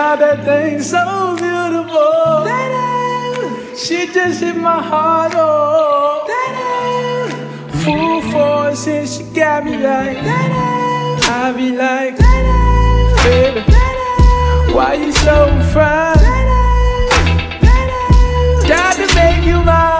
that thing so beautiful. She just hit my heart, oh. Full force and she got me like, I be like, baby, why you so fine? Got to make you mine.